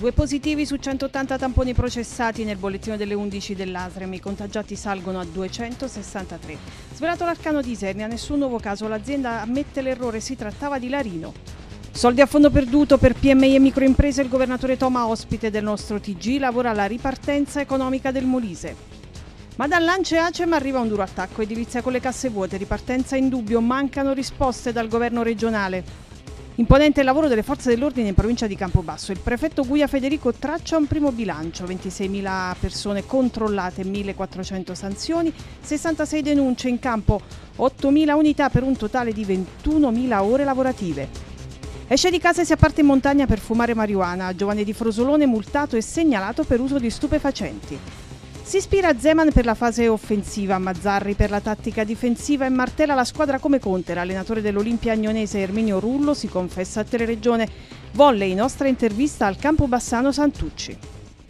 2 positivi su 180 tamponi processati nel bollettino delle 11 dell'ASREM, i contagiati salgono a 263. Svelato l'arcano di Isernia, nessun nuovo caso, l'azienda ammette l'errore, si trattava di Larino. Soldi a fondo perduto per PMI e microimprese, il governatore Toma, ospite del nostro TG, lavora alla ripartenza economica del Molise. Ma dall'Ance e Acem arriva un duro attacco, edilizia con le casse vuote, ripartenza in dubbio, mancano risposte dal governo regionale. Imponente il lavoro delle forze dell'ordine in provincia di Campobasso. Il prefetto Guia Federico traccia un primo bilancio, 26.000 persone controllate, 1.400 sanzioni, 66 denunce in campo, 8.000 unità per un totale di 21.000 ore lavorative. Esce di casa e si apparte in montagna per fumare marijuana. Giovane di Frosolone multato e segnalato per uso di stupefacenti. Si ispira a Zeman per la fase offensiva, Mazzarri per la tattica difensiva e martella la squadra come Conte. L'allenatore dell'Olimpia Agnonese Erminio Rullo si confessa a Teleregione. Volley, nostra intervista al Campobassano Santucci.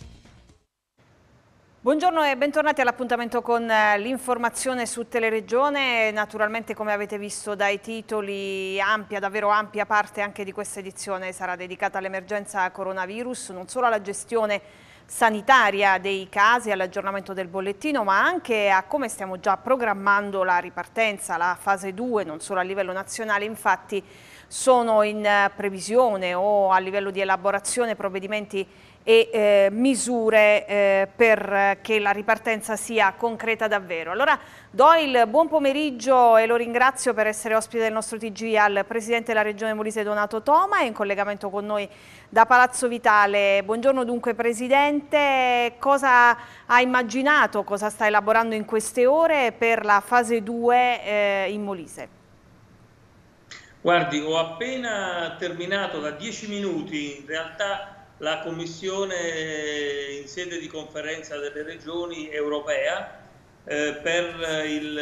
Buongiorno e bentornati all'appuntamento con l'informazione su Teleregione. Naturalmente, come avete visto dai titoli, davvero ampia parte anche di questa edizione sarà dedicata all'emergenza coronavirus, non solo alla gestione sanitaria dei casi, all'aggiornamento del bollettino, ma anche a come stiamo già programmando la ripartenza, la fase 2, non solo a livello nazionale. Infatti sono in previsione o a livello di elaborazione provvedimenti e misure per che la ripartenza sia concreta davvero. Allora do il buon pomeriggio e lo ringrazio per essere ospite del nostro TG al Presidente della Regione Molise Donato Toma, è in collegamento con noi da Palazzo Vitale. Buongiorno dunque Presidente, cosa ha immaginato, cosa sta elaborando in queste ore per la fase 2 in Molise? Guardi, ho appena terminato da 10 minuti in realtà la Commissione in sede di conferenza delle regioni europea per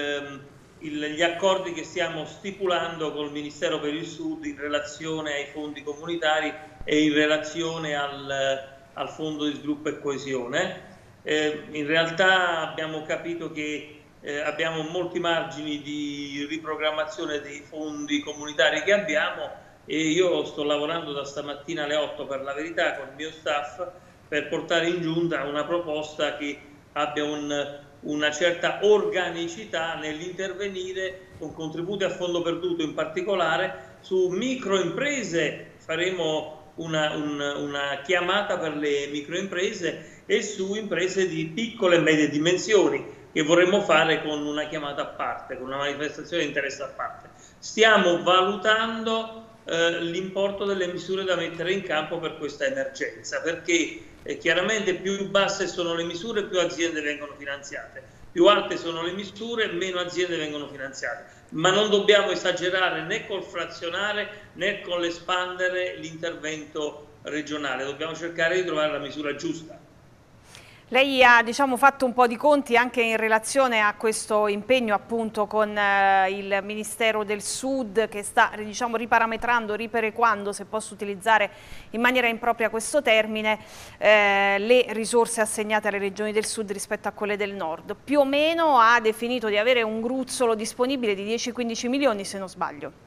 gli accordi che stiamo stipulando col Ministero per il Sud in relazione ai fondi comunitari e in relazione al Fondo di Sviluppo e Coesione. In realtà abbiamo capito che abbiamo molti margini di riprogrammazione dei fondi comunitari che abbiamo, e io sto lavorando da stamattina alle 8 per la verità con il mio staff per portare in giunta una proposta che abbia una certa organicità nell'intervenire con contributi a fondo perduto, in particolare su microimprese. Faremo una chiamata per le microimprese e su imprese di piccole e medie dimensioni, che vorremmo fare con una chiamata a parte, con una manifestazione di interesse a parte. Stiamo valutando l'importo delle misure da mettere in campo per questa emergenza, perché chiaramente più basse sono le misure, più aziende vengono finanziate, più alte sono le misure, meno aziende vengono finanziate, ma non dobbiamo esagerare né col frazionare né con l'espandere l'intervento regionale, dobbiamo cercare di trovare la misura giusta. Lei ha fatto un po' di conti anche in relazione a questo impegno appunto con il Ministero del Sud, che sta riparametrando, riperequando, se posso utilizzare in maniera impropria questo termine, le risorse assegnate alle regioni del Sud rispetto a quelle del Nord. Più o meno ha definito di avere un gruzzolo disponibile di 10-15 milioni, se non sbaglio.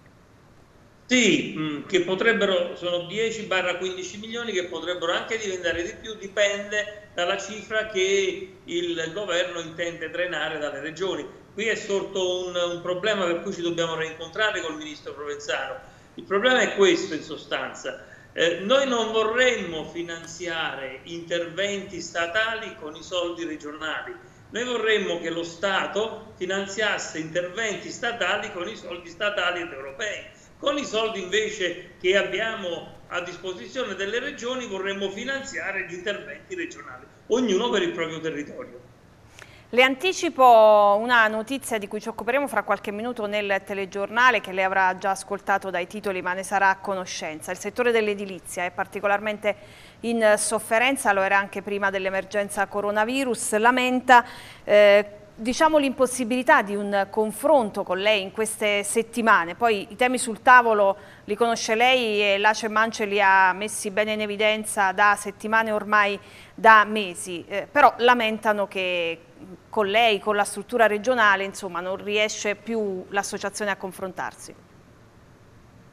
Sì, che sono 10-15 milioni che potrebbero anche diventare di più, dipende dalla cifra che il governo intende drenare dalle regioni. Qui è sorto un problema per cui ci dobbiamo rincontrare col ministro Provenzano. Il problema è questo in sostanza. Noi non vorremmo finanziare interventi statali con i soldi regionali. Noi vorremmo che lo Stato finanziasse interventi statali con i soldi statali ed europei. Con i soldi invece che abbiamo a disposizione delle regioni vorremmo finanziare gli interventi regionali, ognuno per il proprio territorio. Le anticipo una notizia di cui ci occuperemo fra qualche minuto nel telegiornale, che lei avrà già ascoltato dai titoli ma ne sarà a conoscenza. Il settore dell'edilizia è particolarmente in sofferenza, lo era anche prima dell'emergenza coronavirus, lamenta l'impossibilità di un confronto con lei in queste settimane. Poi i temi sul tavolo li conosce lei e l'Acem Mance li ha messi bene in evidenza da settimane, ormai da mesi, però lamentano che con lei, con la struttura regionale, insomma, non riesce più l'associazione a confrontarsi.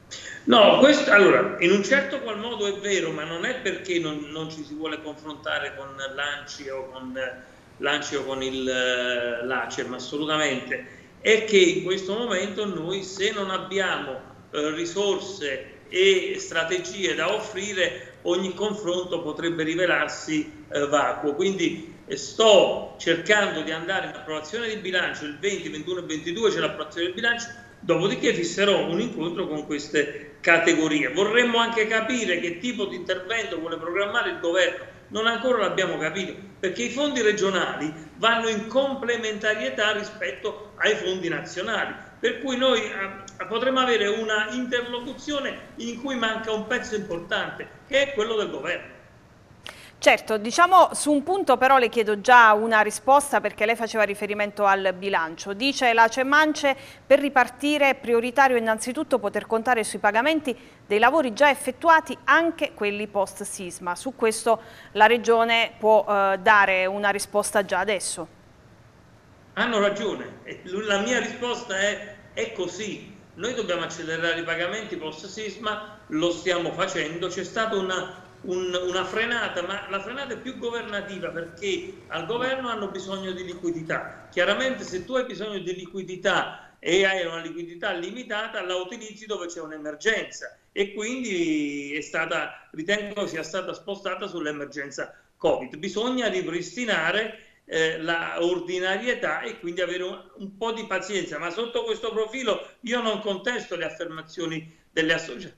No, questo allora in un certo qual modo è vero, ma non è perché non ci si vuole confrontare con l'ANCI o con l'ACEM, assolutamente. È che in questo momento noi, se non abbiamo risorse e strategie da offrire, ogni confronto potrebbe rivelarsi vacuo. Quindi sto cercando di andare in approvazione di bilancio il 20, 21 e 22, c'è l'approvazione del bilancio. Dopodiché fisserò un incontro con queste categorie. Vorremmo anche capire che tipo di intervento vuole programmare il governo. Non ancora l'abbiamo capito, perché i fondi regionali vanno in complementarietà rispetto ai fondi nazionali. Per cui noi potremmo avere una interlocuzione in cui manca un pezzo importante, che è quello del governo. Certo, diciamo su un punto però le chiedo già una risposta, perché lei faceva riferimento al bilancio. Dice la CEMANCE: per ripartire è prioritario innanzitutto poter contare sui pagamenti dei lavori già effettuati, anche quelli post sisma. Su questo la Regione può dare una risposta già adesso. Hanno ragione, la mia risposta è così. Noi dobbiamo accelerare i pagamenti post sisma, lo stiamo facendo. C'è stata una frenata, ma la frenata è più governativa, perché al governo hanno bisogno di liquidità. Chiaramente se tu hai bisogno di liquidità e hai una liquidità limitata, la utilizzi dove c'è un'emergenza, e quindi ritengo sia stata spostata sull'emergenza Covid. Bisogna ripristinare la ordinarietà e quindi avere un po' di pazienza, ma sotto questo profilo io non contesto le affermazioni delle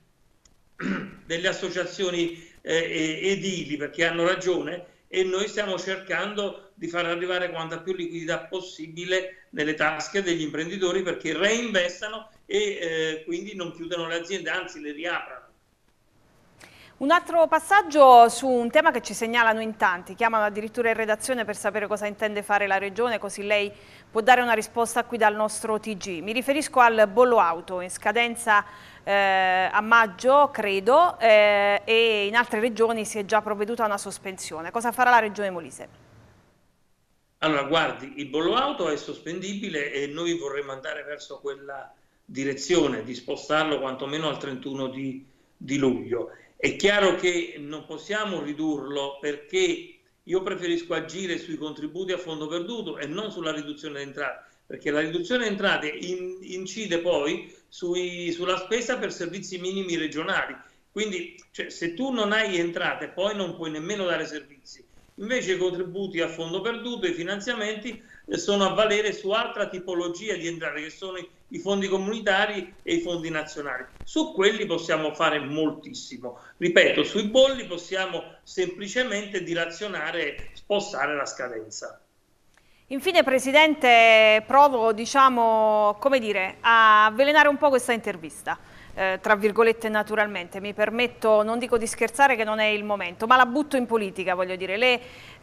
associazioni edili, perché hanno ragione, e noi stiamo cercando di far arrivare quanta più liquidità possibile nelle tasche degli imprenditori, perché reinvestano e quindi non chiudano le aziende, anzi le riaprano. Un altro passaggio su un tema che ci segnalano in tanti, chiamano addirittura in redazione per sapere cosa intende fare la Regione, così lei può dare una risposta qui dal nostro TG. Mi riferisco al bollo auto, in scadenza a maggio, credo, e in altre regioni si è già provveduto a una sospensione. Cosa farà la Regione Molise? Allora, guardi, il bollo auto è sospendibile e noi vorremmo andare verso quella direzione, di spostarlo quantomeno al 31 di luglio. È chiaro che non possiamo ridurlo, perché io preferisco agire sui contributi a fondo perduto e non sulla riduzione delle entrate, perché la riduzione delle entrate incide poi sulla spesa per servizi minimi regionali. Quindi se tu non hai entrate poi non puoi nemmeno dare servizi. Invece i contributi a fondo perduto, i finanziamenti, sono a valere su altra tipologia di entrate, che sono i fondi comunitari e i fondi nazionali. Su quelli possiamo fare moltissimo. Ripeto, sui bolli possiamo semplicemente dilazionare, spostare la scadenza. Infine, Presidente, provo, diciamo, come dire, a avvelenare un po' questa intervista. Tra virgolette, naturalmente, mi permetto, non dico di scherzare, che non è il momento, ma la butto in politica, voglio dire. Le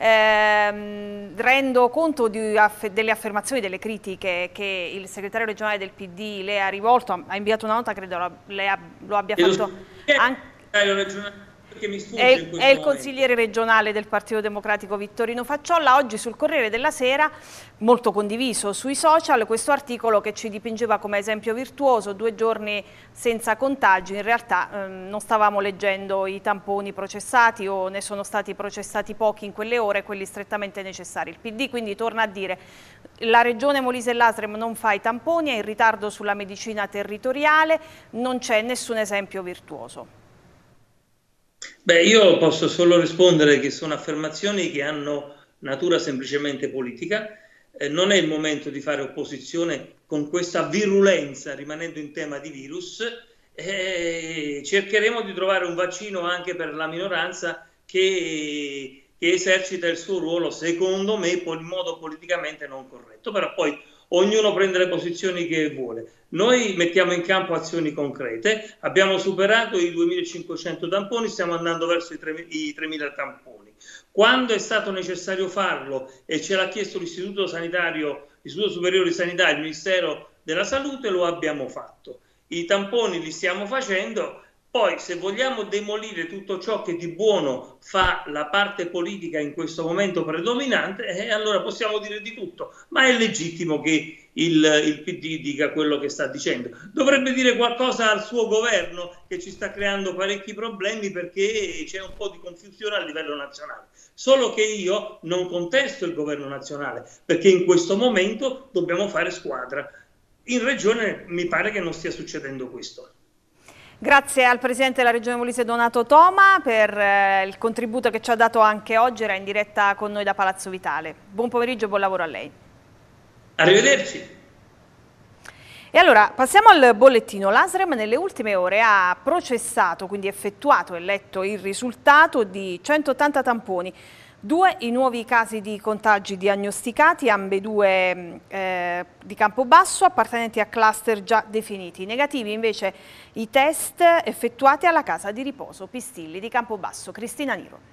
rendo conto delle affermazioni, delle critiche che il segretario regionale del PD le ha rivolto, ha inviato una nota, credo lo abbia fatto anche. È il consigliere regionale del Partito Democratico Vittorino Facciolla. Oggi sul Corriere della Sera, molto condiviso sui social, questo articolo che ci dipingeva come esempio virtuoso: 2 giorni senza contagi. In realtà non stavamo leggendo i tamponi processati, o ne sono stati processati pochi in quelle ore, quelli strettamente necessari. Il PD quindi torna a dire: la regione Molise e l'ASREM non fa i tamponi, è in ritardo sulla medicina territoriale, non c'è nessun esempio virtuoso. Beh, io posso solo rispondere che sono affermazioni che hanno natura semplicemente politica. Non è il momento di fare opposizione con questa virulenza, rimanendo in tema di virus. Cercheremo di trovare un vaccino anche per la minoranza che esercita il suo ruolo, secondo me, in modo politicamente non corretto. Però poi ognuno prende le posizioni che vuole. Noi mettiamo in campo azioni concrete, abbiamo superato i 2.500 tamponi, stiamo andando verso i 3.000 tamponi. Quando è stato necessario farlo e ce l'ha chiesto l'Istituto Superiore di Sanità, il Ministero della Salute, lo abbiamo fatto. I tamponi li stiamo facendo. Poi, se vogliamo demolire tutto ciò che di buono fa la parte politica in questo momento predominante, allora possiamo dire di tutto, ma è legittimo che il PD dica quello che sta dicendo. Dovrebbe dire qualcosa al suo governo, che ci sta creando parecchi problemi perché c'è un po' di confusione a livello nazionale. Solo che io non contesto il governo nazionale, perché in questo momento dobbiamo fare squadra. In Regione mi pare che non stia succedendo questo. Grazie al Presidente della Regione Molise Donato Toma per il contributo che ci ha dato anche oggi, era in diretta con noi da Palazzo Vitale. Buon pomeriggio e buon lavoro a lei. Arrivederci. E allora passiamo al bollettino. L'ASREM nelle ultime ore ha processato, quindi effettuato e letto il risultato di 180 tamponi. 2 i nuovi casi di contagi diagnosticati, ambedue di Campobasso, appartenenti a cluster già definiti. Negativi invece i test effettuati alla casa di riposo Pistilli di Campobasso. Cristina Niro.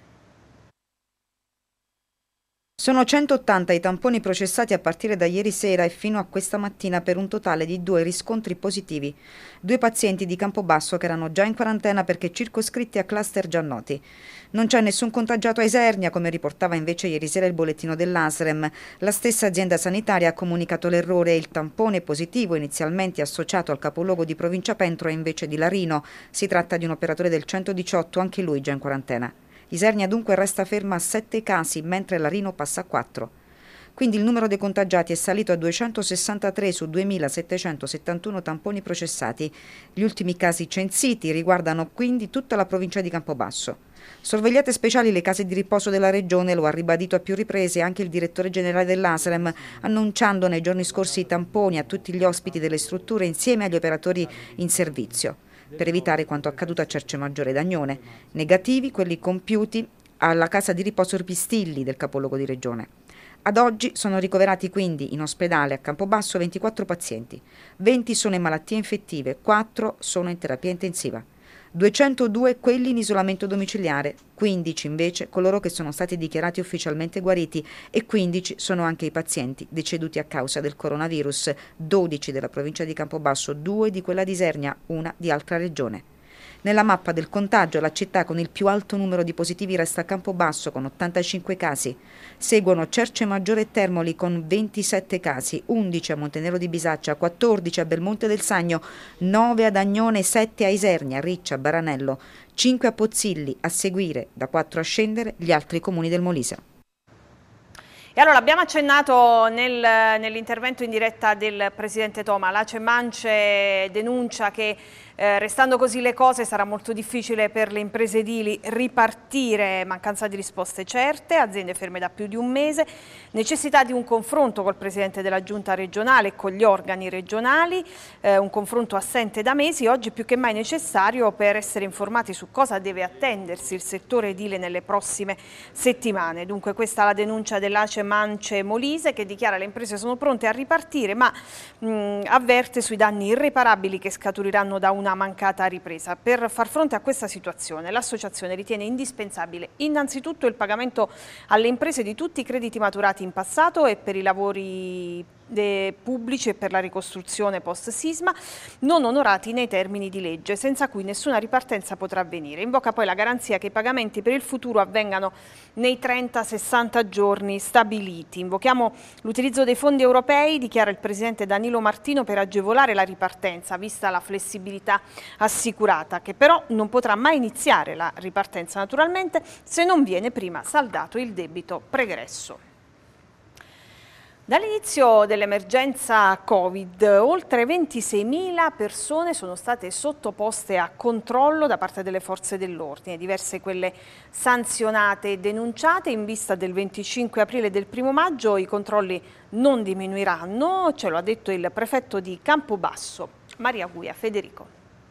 Sono 180 i tamponi processati a partire da ieri sera e fino a questa mattina per un totale di 2 riscontri positivi. 2 pazienti di Campobasso che erano già in quarantena perché circoscritti a cluster già noti. Non c'è nessun contagiato a Isernia, come riportava invece ieri sera il bollettino dell'ASREM. La stessa azienda sanitaria ha comunicato l'errore e il tampone positivo inizialmente associato al capoluogo di provincia Pentro è invece di Larino. Si tratta di un operatore del 118, anche lui già in quarantena. Isernia dunque resta ferma a 7 casi, mentre Larino passa a 4. Quindi il numero dei contagiati è salito a 263 su 2.771 tamponi processati. Gli ultimi casi censiti riguardano quindi tutta la provincia di Campobasso. Sorvegliate speciali le case di riposo della Regione, lo ha ribadito a più riprese anche il direttore generale dell'ASREM, annunciando nei giorni scorsi i tamponi a tutti gli ospiti delle strutture insieme agli operatori in servizio, per evitare quanto accaduto a Cercemaggiore d'Agnone. Negativi quelli compiuti alla casa di riposo Pistilli del capoluogo di regione. Ad oggi sono ricoverati quindi in ospedale a Campobasso 24 pazienti, 20 sono in malattie infettive, 4 sono in terapia intensiva. 202 quelli in isolamento domiciliare, 15 invece coloro che sono stati dichiarati ufficialmente guariti e 15 sono anche i pazienti deceduti a causa del coronavirus, 12 della provincia di Campobasso, 2 di quella di Isernia, 1 di altra regione. Nella mappa del contagio la città con il più alto numero di positivi resta a Campobasso con 85 casi. Seguono Cercemaggiore e Termoli con 27 casi, 11 a Montenero di Bisaccia, 14 a Belmonte del Sagno, 9 ad Agnone, 7 a Isernia, Riccia, Baranello, 5 a Pozzilli, a seguire da 4 a scendere gli altri comuni del Molise. E allora abbiamo accennato nell'intervento in diretta del Presidente Toma, la Cemance denuncia che restando così le cose sarà molto difficile per le imprese edili ripartire, mancanza di risposte certe, aziende ferme da più di un mese, necessità di un confronto col Presidente della Giunta regionale e con gli organi regionali, un confronto assente da mesi, oggi più che mai necessario per essere informati su cosa deve attendersi il settore edile nelle prossime settimane. Dunque questa è la denuncia della Cemance Molise che dichiara che le imprese sono pronte a ripartire ma avverte sui danni irreparabili che scaturiranno da una mancata ripresa. Per far fronte a questa situazione l'associazione ritiene indispensabile innanzitutto il pagamento alle imprese di tutti i crediti maturati in passato e per i lavori pubblici e per la ricostruzione post-sisma non onorati nei termini di legge, senza cui nessuna ripartenza potrà avvenire. Invoca poi la garanzia che i pagamenti per il futuro avvengano nei 30-60 giorni stabiliti. Invochiamo l'utilizzo dei fondi europei, dichiara il Presidente Danilo Martino, per agevolare la ripartenza, vista la flessibilità assicurata, che però non potrà mai iniziare la ripartenza naturalmente se non viene prima saldato il debito pregresso. Dall'inizio dell'emergenza Covid, oltre 26.000 persone sono state sottoposte a controllo da parte delle forze dell'ordine, diverse quelle sanzionate e denunciate. In vista del 25 aprile e del 1° maggio i controlli non diminuiranno, ce lo ha detto il prefetto di Campobasso, Maria Guia. Federico.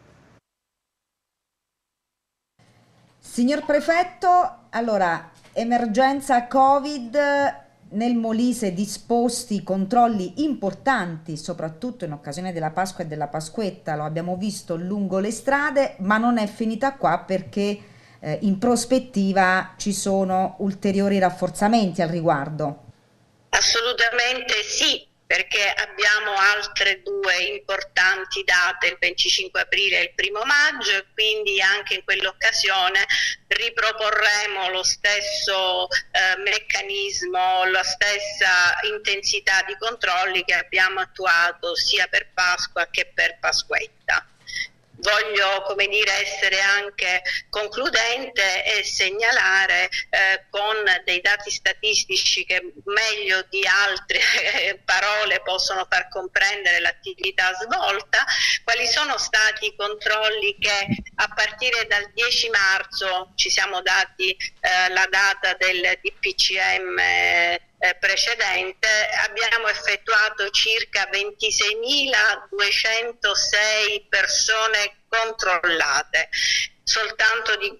Signor prefetto, allora, emergenza Covid. Nel Molise disposti controlli importanti, soprattutto in occasione della Pasqua e della Pasquetta, lo abbiamo visto lungo le strade, ma non è finita qua perché in prospettiva ci sono ulteriori rafforzamenti al riguardo. Assolutamente sì, perché abbiamo altre 2 importanti date, il 25 aprile e il 1° maggio, e quindi anche in quell'occasione riproporremo lo stesso meccanismo meccanismo, la stessa intensità di controlli che abbiamo attuato sia per Pasqua che per Pasquetta. Voglio, come dire, essere anche concludente e segnalare con dei dati statistici che meglio di altre parole possono far comprendere l'attività svolta, quali sono stati i controlli che a partire dal 10 marzo ci siamo dati la data del DPCM precedente, abbiamo effettuato circa 26.206 persone controllate, soltanto di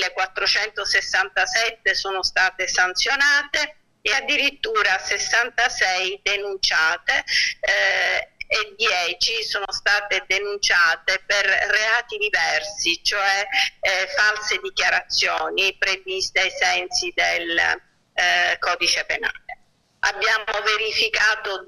1.467 sono state sanzionate e addirittura 66 denunciate e 10 sono state denunciate per reati diversi, cioè false dichiarazioni previste ai sensi del codice penale. Abbiamo verificato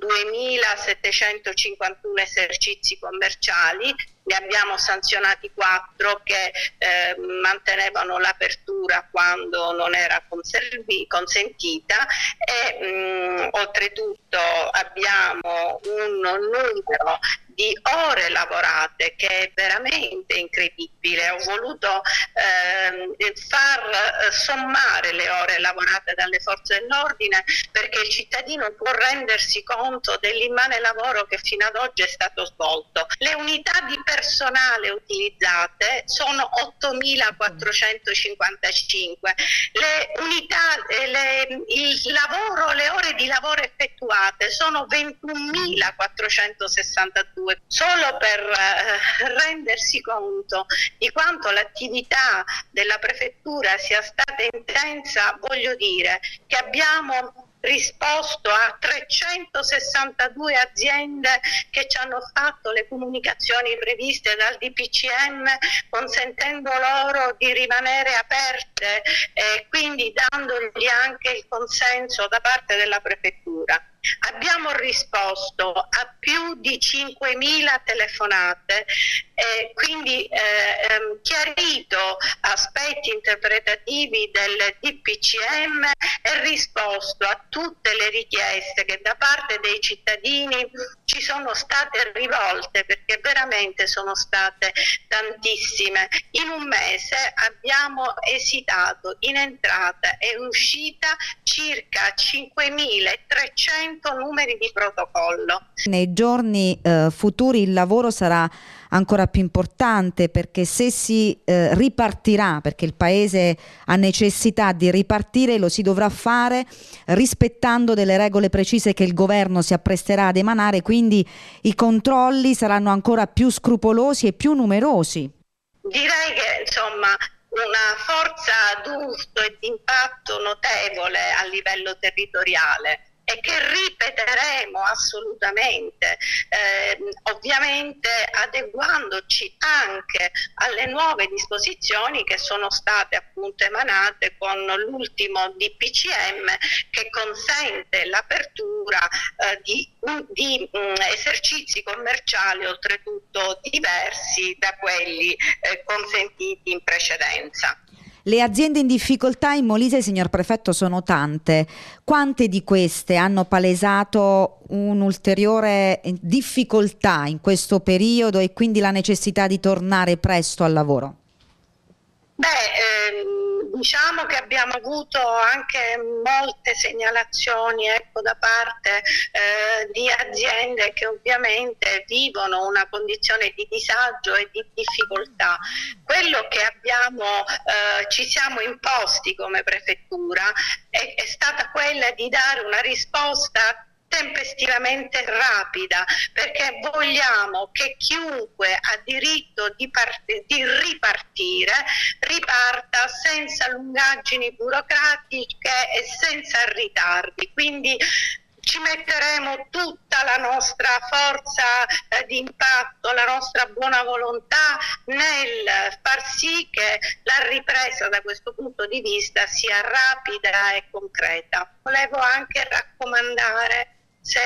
2.751 esercizi commerciali, ne abbiamo sanzionati 4 che mantenevano l'apertura quando non era consentita e oltretutto abbiamo un numero di ore lavorate che è veramente incredibile. Ho voluto far sommare le ore lavorate dalle forze dell'ordine perché il cittadino può rendersi conto dell'immane lavoro che fino ad oggi è stato svolto. Le unità di personale utilizzate sono 8.455, le ore di lavoro effettuate sono 21.462. Solo per rendersi conto di quanto l'attività della prefettura sia stata intensa, voglio dire che abbiamo risposto a 362 aziende che ci hanno fatto le comunicazioni previste dal DPCM, consentendo loro di rimanere aperte e quindi dandogli anche il consenso da parte della prefettura. Abbiamo risposto a più di 5.000 telefonate e quindi chiarito aspetti interpretativi del DPCM e risposto a tutte le richieste che da parte dei cittadini ci sono state rivolte, perché veramente sono state tantissime. In un mese abbiamo esitato in entrata e in uscita circa 5.300 numeri di protocollo. Nei giorni futuri il lavoro sarà ancora più importante, perché se si ripartirà, perché il Paese ha necessità di ripartire, lo si dovrà fare rispettando delle regole precise che il governo si appresterà ad emanare, quindi i controlli saranno ancora più scrupolosi e più numerosi. Direi che insomma una forza d'urto e di impatto notevole a livello territoriale e che ripeteremo assolutamente, ovviamente adeguandoci anche alle nuove disposizioni che sono state appunto emanate con l'ultimo DPCM, che consente l'apertura di esercizi commerciali oltretutto diversi da quelli consentiti in precedenza. Le aziende in difficoltà in Molise, signor Prefetto, sono tante. Quante di queste hanno palesato un'ulteriore difficoltà in questo periodo e quindi la necessità di tornare presto al lavoro? Diciamo che abbiamo avuto anche molte segnalazioni da parte di aziende che ovviamente vivono una condizione di disagio e di difficoltà. Quello che ci siamo imposti come prefettura è stata quella di dare una risposta tempestivamente rapida, perché vogliamo che chiunque ha diritto di ripartire riparta senza lungaggini burocratiche e senza ritardi. Quindi ci metteremo tutta la nostra forza di impatto, la nostra buona volontà nel far sì che la ripresa da questo punto di vista sia rapida e concreta. Volevo anche raccomandare, se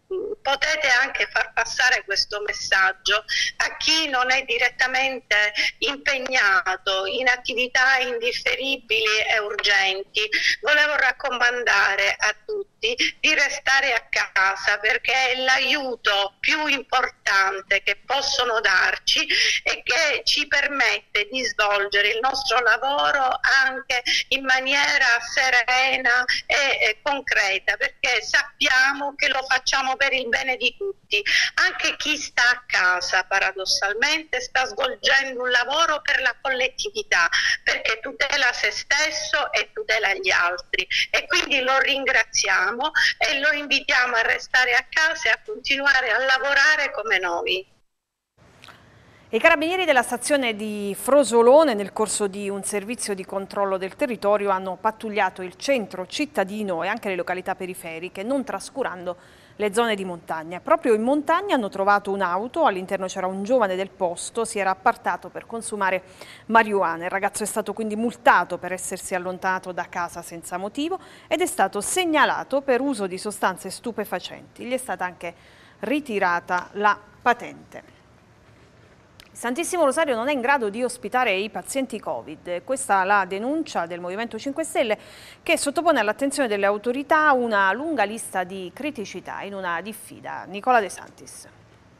potete anche far passare questo messaggio a chi non è direttamente impegnato in attività indifferibili e urgenti. Volevo raccomandare a tutti di restare a casa, perché è l'aiuto più importante che possono darci e che ci permette di svolgere il nostro lavoro anche in maniera serena e concreta, perché sappiamo che lo facciamo per il bene di tutti. Anche chi sta a casa paradossalmente sta svolgendo un lavoro per la collettività, perché tutela se stesso e tutela gli altri, e quindi lo ringraziamo e lo invitiamo a restare a casa e a continuare a lavorare come noi. I carabinieri della stazione di Frosolone, nel corso di un servizio di controllo del territorio, hanno pattugliato il centro cittadino e anche le località periferiche, non trascurando le zone di montagna. Proprio in montagna hanno trovato un'auto, all'interno c'era un giovane del posto, si era appartato per consumare marijuana. Il ragazzo è stato quindi multato per essersi allontanato da casa senza motivo ed è stato segnalato per uso di sostanze stupefacenti. Gli è stata anche ritirata la patente. Santissimo Rosario non è in grado di ospitare i pazienti Covid. Questa è la denuncia del Movimento 5 Stelle, che sottopone all'attenzione delle autorità una lunga lista di criticità in una diffida. Nicola De Santis.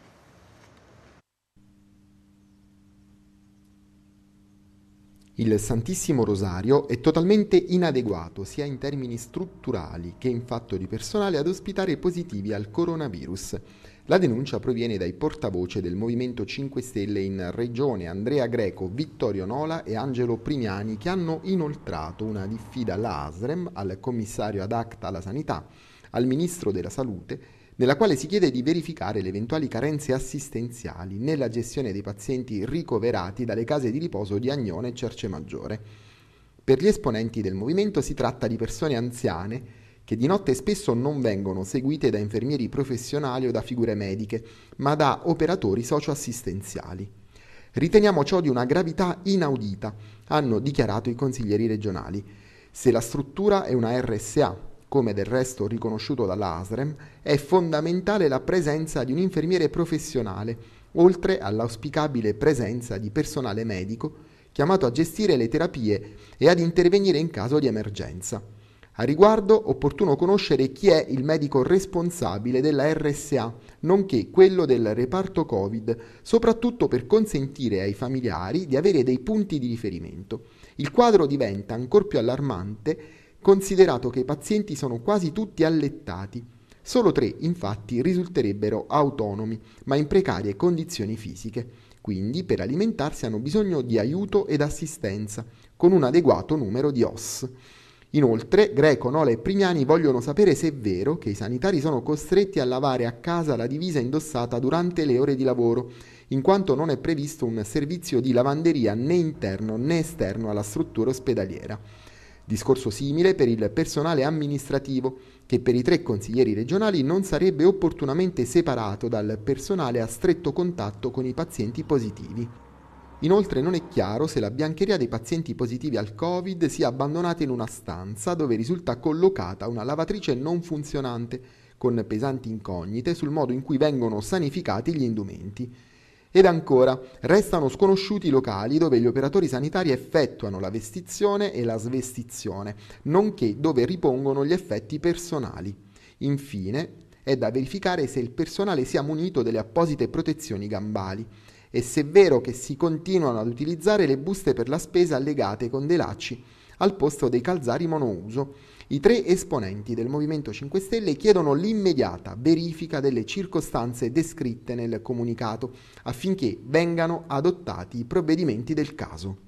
Il Santissimo Rosario è totalmente inadeguato sia in termini strutturali che in fatto di personale ad ospitare positivi al coronavirus. La denuncia proviene dai portavoce del Movimento 5 Stelle in Regione, Andrea Greco, Vittorio Nola e Angelo Primiani, che hanno inoltrato una diffida alla ASREM, al commissario ad acta alla sanità, al Ministro della Salute, nella quale si chiede di verificare le eventuali carenze assistenziali nella gestione dei pazienti ricoverati dalle case di riposo di Agnone e Cercemaggiore. Per gli esponenti del movimento si tratta di persone anziane che di notte spesso non vengono seguite da infermieri professionali o da figure mediche, ma da operatori socioassistenziali. Riteniamo ciò di una gravità inaudita, hanno dichiarato i consiglieri regionali. Se la struttura è una RSA, come del resto riconosciuto dalla ASREM, è fondamentale la presenza di un infermiere professionale, oltre all'auspicabile presenza di personale medico chiamato a gestire le terapie e ad intervenire in caso di emergenza. A riguardo, opportuno conoscere chi è il medico responsabile della RSA, nonché quello del reparto Covid, soprattutto per consentire ai familiari di avere dei punti di riferimento. Il quadro diventa ancor più allarmante, considerato che i pazienti sono quasi tutti allettati. Solo 3, infatti, risulterebbero autonomi, ma in precarie condizioni fisiche. Quindi, per alimentarsi hanno bisogno di aiuto ed assistenza, con un adeguato numero di OS. Inoltre, Greco, Nola e Primiani vogliono sapere se è vero che i sanitari sono costretti a lavare a casa la divisa indossata durante le ore di lavoro, in quanto non è previsto un servizio di lavanderia né interno né esterno alla struttura ospedaliera. Discorso simile per il personale amministrativo, che per i 3 consiglieri regionali non sarebbe opportunamente separato dal personale a stretto contatto con i pazienti positivi. Inoltre non è chiaro se la biancheria dei pazienti positivi al Covid sia abbandonata in una stanza dove risulta collocata una lavatrice non funzionante, con pesanti incognite sul modo in cui vengono sanificati gli indumenti. Ed ancora, restano sconosciuti i locali dove gli operatori sanitari effettuano la vestizione e la svestizione, nonché dove ripongono gli effetti personali. Infine, è da verificare se il personale sia munito delle apposite protezioni gambali e se è vero che si continuano ad utilizzare le buste per la spesa legate con dei lacci al posto dei calzari monouso. I 3 esponenti del Movimento 5 Stelle chiedono l'immediata verifica delle circostanze descritte nel comunicato affinché vengano adottati i provvedimenti del caso.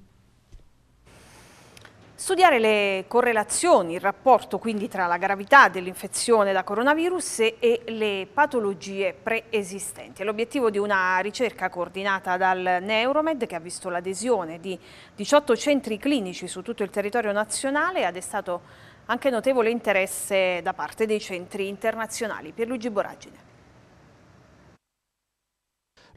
Studiare le correlazioni, il rapporto quindi tra la gravità dell'infezione da coronavirus e le patologie preesistenti. È l'obiettivo di una ricerca coordinata dal Neuromed, che ha visto l'adesione di 18 centri clinici su tutto il territorio nazionale ed è stato anche notevole interesse da parte dei centri internazionali. Pierluigi Boragine.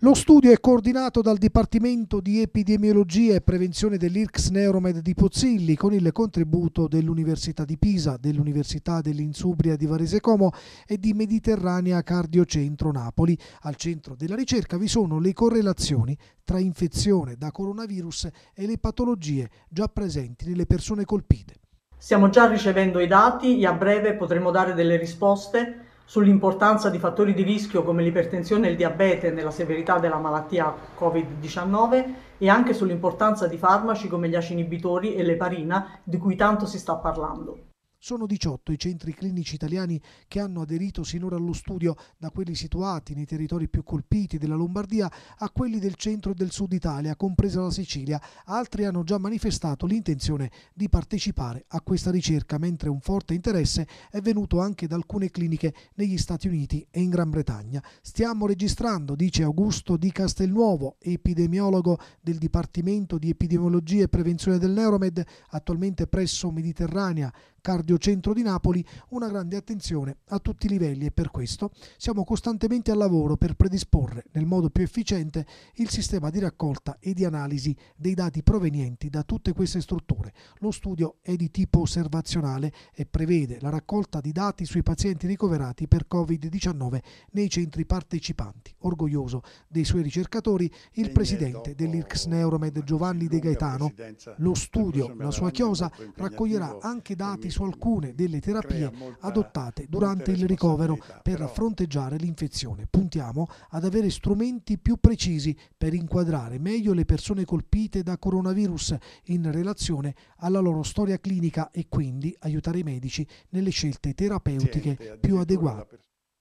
Lo studio è coordinato dal Dipartimento di Epidemiologia e Prevenzione dell'IRCS Neuromed di Pozzilli con il contributo dell'Università di Pisa, dell'Università dell'Insubria di Varese Como e di Mediterranea Cardiocentro Napoli. Al centro della ricerca vi sono le correlazioni tra infezione da coronavirus e le patologie già presenti nelle persone colpite. Stiamo già ricevendo i dati e a breve potremo dare delle risposte sull'importanza di fattori di rischio come l'ipertensione e il diabete nella severità della malattia Covid-19 e anche sull'importanza di farmaci come gli ACE inibitori e l'eparina di cui tanto si sta parlando. Sono 18 i centri clinici italiani che hanno aderito sinora allo studio, da quelli situati nei territori più colpiti della Lombardia a quelli del centro e del sud Italia, compresa la Sicilia. Altri hanno già manifestato l'intenzione di partecipare a questa ricerca, mentre un forte interesse è venuto anche da alcune cliniche negli Stati Uniti e in Gran Bretagna. Stiamo registrando, dice Augusto Di Castelnuovo, epidemiologo del Dipartimento di Epidemiologia e Prevenzione del Neuromed, attualmente presso Mediterranea Cardiocentro di Napoli, una grande attenzione a tutti i livelli, e per questo siamo costantemente al lavoro per predisporre nel modo più efficiente il sistema di raccolta e di analisi dei dati provenienti da tutte queste strutture. Lo studio è di tipo osservazionale e prevede la raccolta di dati sui pazienti ricoverati per Covid-19 nei centri partecipanti. Orgoglioso dei suoi ricercatori, il presidente dell'IRCS Neuromed Giovanni De Gaetano. Lo studio, la sua chiosa, raccoglierà anche dati su alcune delle terapie adottate durante il ricovero per fronteggiare l'infezione. Puntiamo ad avere strumenti più precisi per inquadrare meglio le persone colpite da coronavirus in relazione alla loro storia clinica e quindi aiutare i medici nelle scelte terapeutiche più adeguate.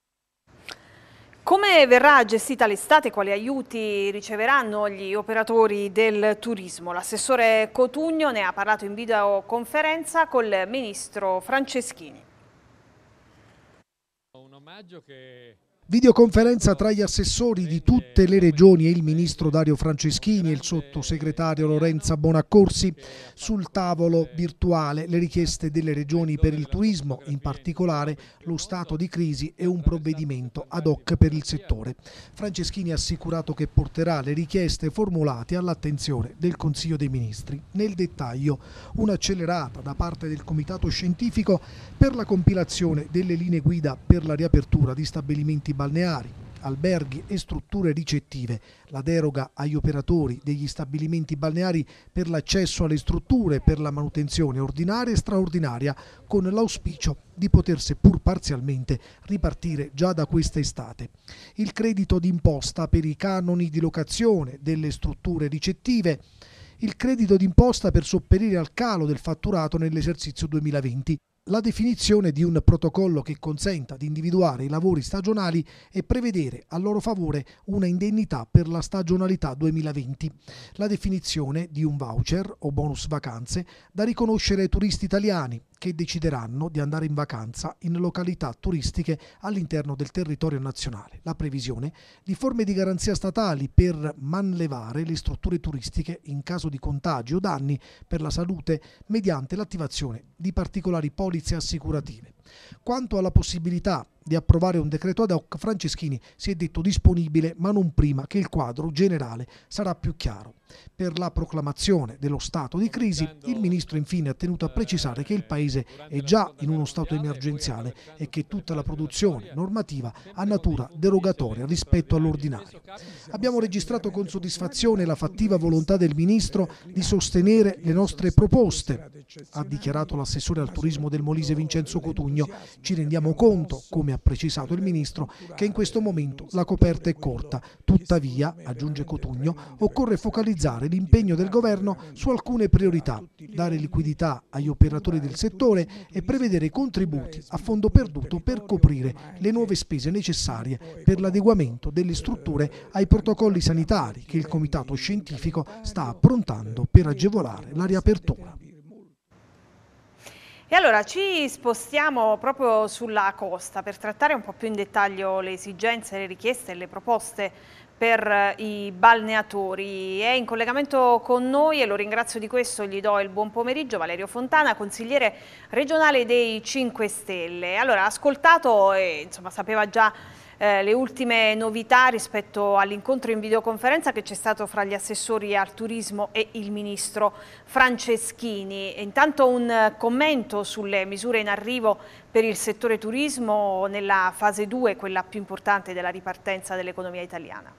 Come verrà gestita l'estate? Quali aiuti riceveranno gli operatori del turismo? L'assessore Cotugno ne ha parlato in videoconferenza col ministro Franceschini. Un omaggio che... Videoconferenza tra gli assessori di tutte le regioni e il ministro Dario Franceschini e il sottosegretario Lorenza Bonaccorsi. Sul tavolo virtuale le richieste delle regioni per il turismo, in particolare lo stato di crisi e un provvedimento ad hoc per il settore. Franceschini ha assicurato che porterà le richieste formulate all'attenzione del Consiglio dei Ministri. Nel dettaglio, un'accelerata da parte del Comitato Scientifico per la compilazione delle linee guida per la riapertura di stabilimenti balneari, alberghi e strutture ricettive, la deroga agli operatori degli stabilimenti balneari per l'accesso alle strutture per la manutenzione ordinaria e straordinaria, con l'auspicio di poter seppur parzialmente ripartire già da questa estate. Il credito d'imposta per i canoni di locazione delle strutture ricettive, il credito d'imposta per sopperire al calo del fatturato nell'esercizio 2020, la definizione di un protocollo che consenta di individuare i lavori stagionali e prevedere a loro favore una indennità per la stagionalità 2020, la definizione di un voucher o bonus vacanze da riconoscere ai turisti italiani che decideranno di andare in vacanza in località turistiche all'interno del territorio nazionale, la previsione di forme di garanzia statali per manlevare le strutture turistiche in caso di contagi o danni per la salute mediante l'attivazione di particolari polizze assicurative. Quanto alla possibilità di approvare un decreto ad hoc, Franceschini si è detto disponibile, ma non prima che il quadro generale sarà più chiaro. Per la proclamazione dello stato di crisi, il ministro infine ha tenuto a precisare che il Paese è già in uno stato emergenziale e che tutta la produzione normativa ha natura derogatoria rispetto all'ordinario. Abbiamo registrato con soddisfazione la fattiva volontà del ministro di sostenere le nostre proposte, ha dichiarato l'assessore al turismo del Molise Vincenzo Cotugno. Ci rendiamo conto, come ha precisato il ministro, che in questo momento la coperta è corta. Tuttavia, aggiunge Cotugno, occorre focalizzare l'impegno del governo su alcune priorità, dare liquidità agli operatori del settore e prevedere contributi a fondo perduto per coprire le nuove spese necessarie per l'adeguamento delle strutture ai protocolli sanitari che il Comitato Scientifico sta approntando per agevolare la riapertura. E allora ci spostiamo proprio sulla costa per trattare un po' più in dettaglio le esigenze, le richieste e le proposte per i balneatori. È in collegamento con noi e lo ringrazio di questo, gli do il buon pomeriggio, Valerio Fontana, consigliere regionale dei 5 Stelle. Allora, ha ascoltato e insomma sapeva già le ultime novità rispetto all'incontro in videoconferenza che c'è stato fra gli assessori al turismo e il ministro Franceschini. Intanto un commento sulle misure in arrivo per il settore turismo nella fase 2, quella più importante della ripartenza dell'economia italiana.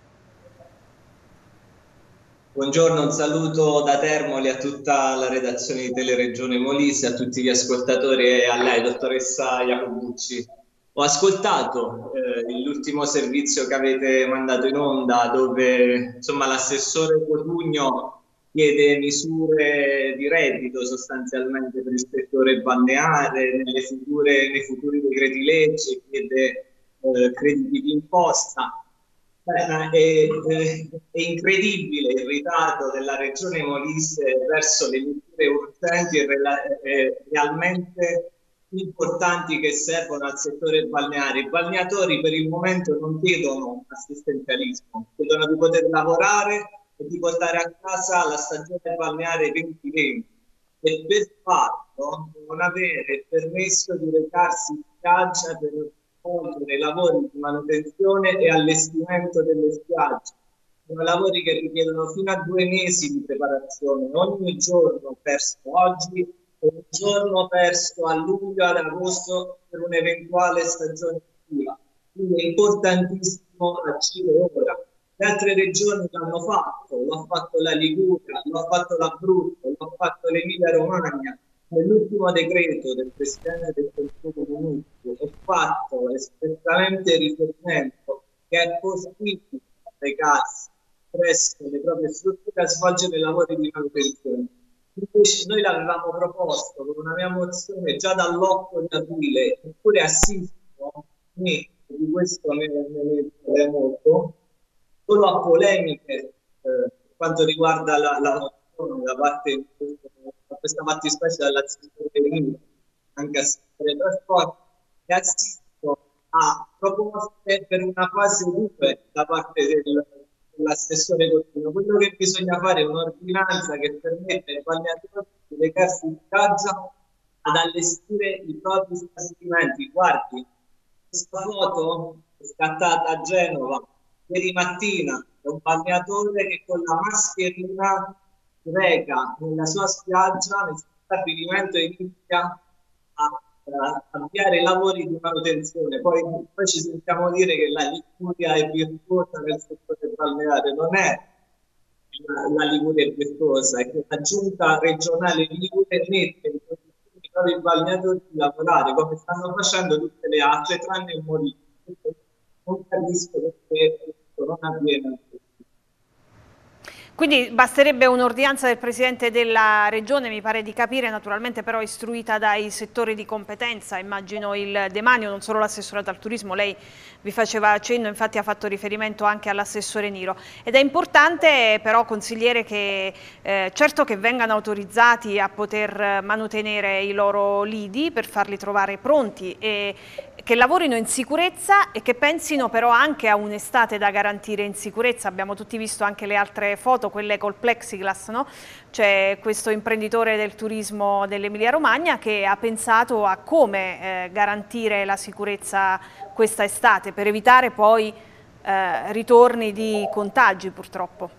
Buongiorno, un saluto da Termoli a tutta la redazione di Teleregione Molise, a tutti gli ascoltatori e a lei, dottoressa Iacobucci. Ho ascoltato l'ultimo servizio che avete mandato in onda, dove insomma l'assessore Cotugno chiede misure di reddito sostanzialmente per il settore balneare, nei futuri decreti legge, chiede crediti di imposta. È incredibile il ritardo della Regione Molise verso le misure urgenti e realmente importanti che servono al settore balneare. I balneatori per il momento non chiedono assistenzialismo, chiedono di poter lavorare e di portare a casa la stagione balneare 2020 e per farlo non avere permesso di recarsi in spiaggia per i lavori di manutenzione e allestimento delle spiagge. Sono lavori che richiedono fino a 2 mesi di preparazione, ogni giorno perso oggi e un giorno perso a luglio, ad agosto per un'eventuale stagione estiva. Quindi è importantissimo agire ora. Le altre regioni l'hanno fatto, l'ha fatto la Liguria, l'ha fatto l'Abruzzo, l'ha fatto l'Emilia Romagna. Nell'ultimo decreto del Presidente del Consiglio dei Ministri è fatto espressamente riferimento che è possibile recarsi presso le proprie strutture a svolgere lavori di manutenzione. Invece noi l'avevamo proposto con una mia mozione già dall'8 di aprile, eppure assisto, di questo me ne molto, solo a polemiche per quanto riguarda la mozione da parte di questa fattispecie dall'assessore Emilio, anche a settore trasporti, e assisto a proposte per una fase 2 da parte dell'assessore Cotugno. Quello che bisogna fare è un'ordinanza che permette ai balneatori di recarsi in spiaggia ad allestire i propri stabilimenti. Guardi, questa foto è scattata a Genova ieri mattina da un balneatore che con la mascherina reca nella sua spiaggia, nel suo stabilimento, inizia a avviare lavori di manutenzione. Poi ci sentiamo dire che la Liguria è virtuosa nel settore balneare. Non è la Liguria è virtuosa, è che la giunta regionale Liguria mette in condizione i propri balneatori di lavorare come stanno facendo tutte le altre, tranne il Molise. Non capisco perché questo non avviene. Quindi basterebbe un'ordinanza del Presidente della Regione, mi pare di capire, naturalmente però istruita dai settori di competenza, immagino il demanio, non solo l'assessorato al turismo, lei vi faceva accenno, infatti ha fatto riferimento anche all'assessore Niro. Ed è importante però, consigliere, che certo che vengano autorizzati a poter manutenere i loro lidi per farli trovare pronti e che lavorino in sicurezza e che pensino però anche a un'estate da garantire in sicurezza. Abbiamo tutti visto anche le altre foto, quelle col plexiglass, no? C'è questo imprenditore del turismo dell'Emilia Romagna che ha pensato a come garantire la sicurezza questa estate per evitare poi ritorni di contagi purtroppo.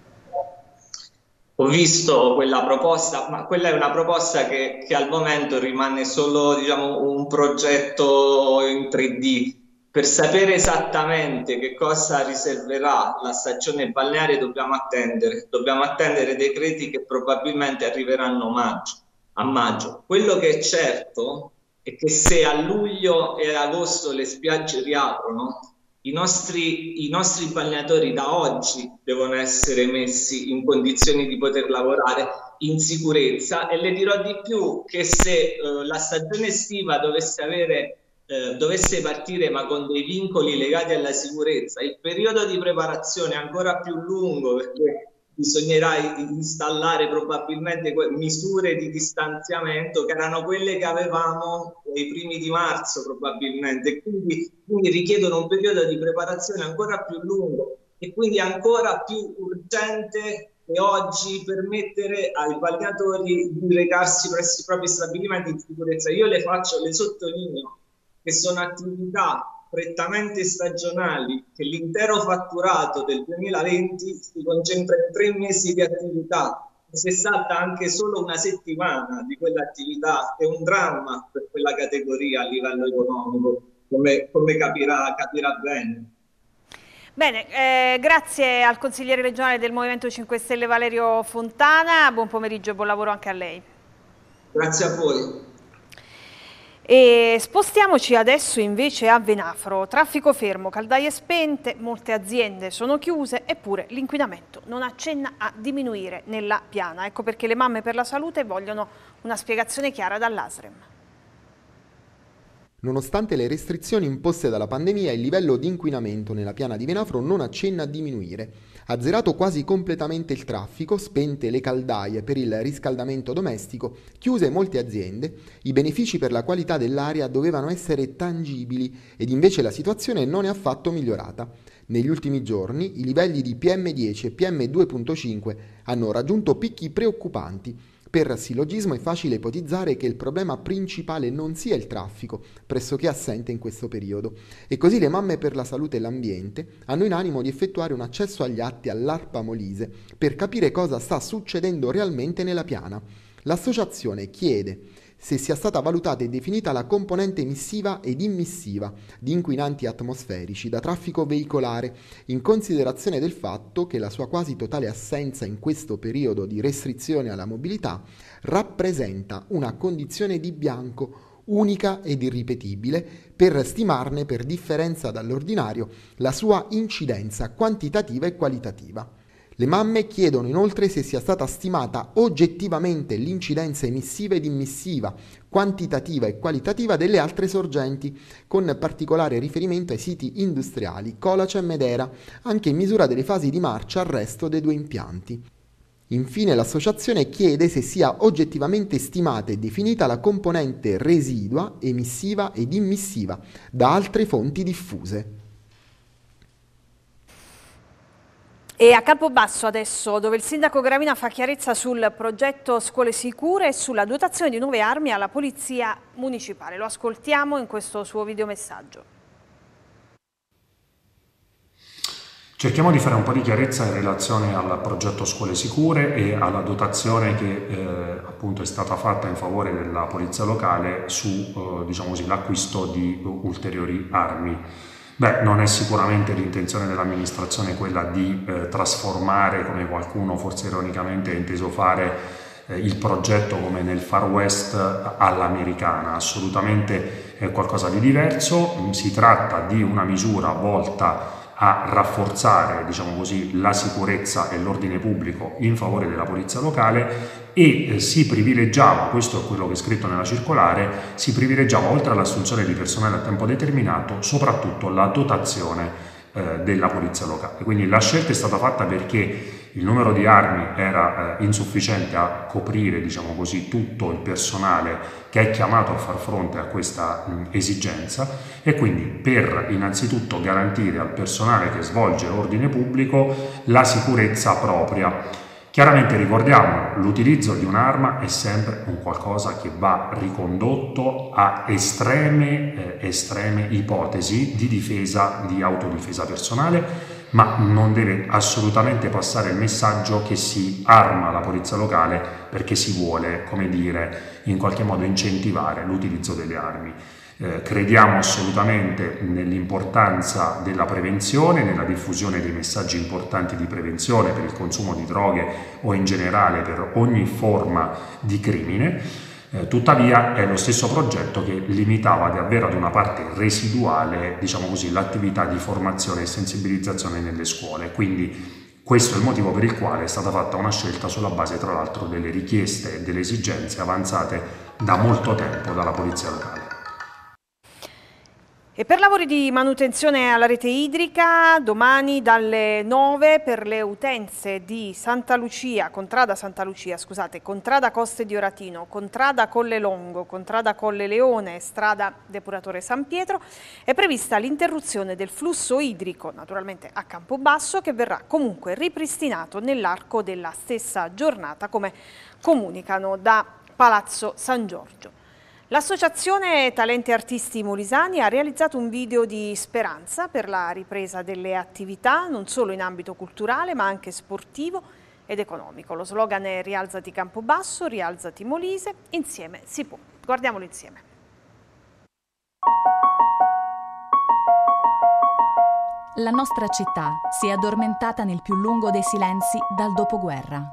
Ho visto quella proposta, ma quella è una proposta che al momento rimane solo, diciamo, un progetto in 3D. Per sapere esattamente che cosa riserverà la stagione balneare dobbiamo attendere decreti che probabilmente arriveranno a maggio. Quello che è certo è che se a luglio e ad agosto le spiagge riaprono, i nostri balneatori da oggi devono essere messi in condizioni di poter lavorare in sicurezza, e le dirò di più, che se la stagione estiva dovesse partire ma con dei vincoli legati alla sicurezza, il periodo di preparazione è ancora più lungo, perché bisognerà installare probabilmente misure di distanziamento che erano quelle che avevamo ai primi di marzo probabilmente, quindi richiedono un periodo di preparazione ancora più lungo e quindi ancora più urgente che oggi permettere ai balneatori di recarsi presso i propri stabilimenti in sicurezza. Io le sottolineo che sono attività prettamente stagionali, che l'intero fatturato del 2020 si concentra in 3 mesi di attività. Se salta anche solo una settimana di quell'attività è un dramma per quella categoria a livello economico, come capirà bene. Bene, grazie al consigliere regionale del Movimento 5 Stelle Valerio Fontana, buon pomeriggio e buon lavoro anche a lei. Grazie a voi. E spostiamoci adesso invece a Venafro. Traffico fermo, caldaie spente, molte aziende sono chiuse, eppure l'inquinamento non accenna a diminuire nella piana. Ecco perché le Mamme per la Salute vogliono una spiegazione chiara dall'ASREM. Nonostante le restrizioni imposte dalla pandemia, il livello di inquinamento nella piana di Venafro non accenna a diminuire. Azzerato quasi completamente il traffico, spente le caldaie per il riscaldamento domestico, chiuse molte aziende, i benefici per la qualità dell'aria dovevano essere tangibili ed invece la situazione non è affatto migliorata. Negli ultimi giorni i livelli di PM10 e PM2.5 hanno raggiunto picchi preoccupanti. Per sillogismo è facile ipotizzare che il problema principale non sia il traffico, pressoché assente in questo periodo, e così le Mamme per la Salute e l'Ambiente hanno in animo di effettuare un accesso agli atti all'ARPA Molise per capire cosa sta succedendo realmente nella piana. L'associazione chiede se sia stata valutata e definita la componente emissiva ed immissiva di inquinanti atmosferici da traffico veicolare, in considerazione del fatto che la sua quasi totale assenza in questo periodo di restrizione alla mobilità rappresenta una condizione di bianco unica ed irripetibile per stimarne, per differenza dall'ordinario, la sua incidenza quantitativa e qualitativa. Le Mamme chiedono inoltre se sia stata stimata oggettivamente l'incidenza emissiva ed immissiva, quantitativa e qualitativa delle altre sorgenti, con particolare riferimento ai siti industriali Colacem ed Era, anche in misura delle fasi di marcia al resto dei 2 impianti. Infine l'associazione chiede se sia oggettivamente stimata e definita la componente residua, emissiva ed immissiva da altre fonti diffuse. E a Campobasso adesso, dove il sindaco Gravina fa chiarezza sul progetto Scuole Sicure e sulla dotazione di nuove armi alla polizia municipale. Lo ascoltiamo in questo suo videomessaggio. Cerchiamo di fare un po' di chiarezza in relazione al progetto Scuole Sicure e alla dotazione che appunto è stata fatta in favore della polizia locale su diciamo così, l'acquisto di ulteriori armi. Beh, non è sicuramente l'intenzione dell'amministrazione quella di trasformare, come qualcuno forse ironicamente ha inteso fare, il progetto come nel Far West all'americana. Assolutamente è qualcosa di diverso. Si tratta di una misura volta a rafforzare, diciamo così, la sicurezza e l'ordine pubblico in favore della polizia locale e si privilegiava, questo è quello che è scritto nella circolare, si privilegiava oltre all'assunzione di personale a tempo determinato soprattutto la dotazione della polizia locale. Quindi la scelta è stata fatta perché il numero di armi era insufficiente a coprire, diciamo così, tutto il personale che è chiamato a far fronte a questa esigenza e quindi per innanzitutto garantire al personale che svolge l'ordine pubblico la sicurezza propria. Chiaramente ricordiamo, l'utilizzo di un'arma è sempre un qualcosa che va ricondotto a estreme ipotesi di difesa, di autodifesa personale, ma non deve assolutamente passare il messaggio che si arma la polizia locale perché si vuole, come dire, in qualche modo incentivare l'utilizzo delle armi. Crediamo assolutamente nell'importanza della prevenzione, nella diffusione dei messaggi importanti di prevenzione per il consumo di droghe o in generale per ogni forma di crimine. Tuttavia è lo stesso progetto che limitava davvero ad una parte residuale, diciamo così, l'attività di formazione e sensibilizzazione nelle scuole. Quindi questo è il motivo per il quale è stata fatta una scelta sulla base, tra l'altro, delle richieste e delle esigenze avanzate da molto tempo dalla polizia locale. E per lavori di manutenzione alla rete idrica, domani dalle 9 per le utenze di Contrada Santa Lucia, Contrada Coste di Oratino, Contrada Colle Longo, Contrada Colle Leone e Strada Depuratore San Pietro, è prevista l'interruzione del flusso idrico, naturalmente a Campobasso, che verrà comunque ripristinato nell'arco della stessa giornata, come comunicano da Palazzo San Giorgio. L'associazione Talenti Artisti Molisani ha realizzato un video di speranza per la ripresa delle attività non solo in ambito culturale ma anche sportivo ed economico. Lo slogan è Rialzati Campobasso, rialzati Molise, insieme si può. Guardiamolo insieme. La nostra città si è addormentata nel più lungo dei silenzi dal dopoguerra.